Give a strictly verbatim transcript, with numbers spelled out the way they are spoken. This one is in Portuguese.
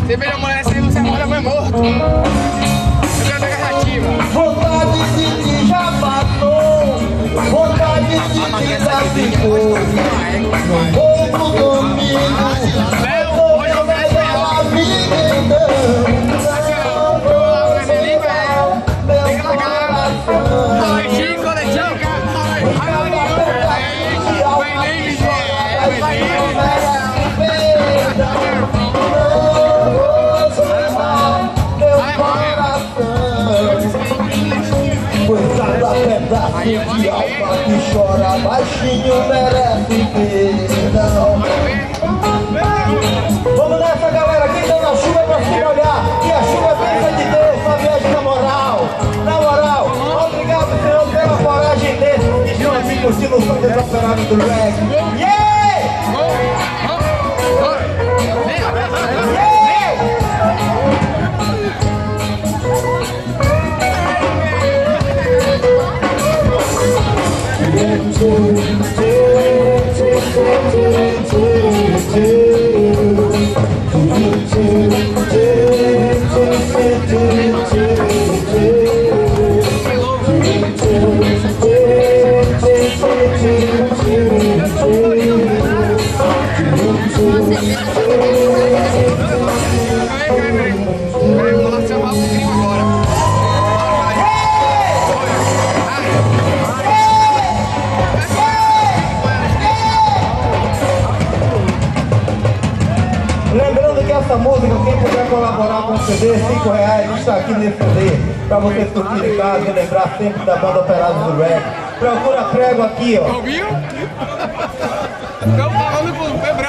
Você beija a mulher assim, você mora mais morto. Eu quero pegar reativa. Vontade de te já matou, vontade de te desaficou. Outro domingo, eu mais ela me engano. De alma que chora baixinho merece perdão. Vamos nessa, galera, quem tá na chuva pra se olhar, e a chuva pensa de Deus, só viaja na moral. Na moral, obrigado, Senhor, pela coragem dele, e estão aqui curtindo o som desaperado do reggae. Yeah! Lembrando que essa música, quem puder colaborar com o C D, cinco reais, está aqui nesse C D, para vocês curtirem em casa e lembrar sempre da banda Operados do Reggae. Procura prego aqui, ó. Ouviu? Estão falando com o pé branco.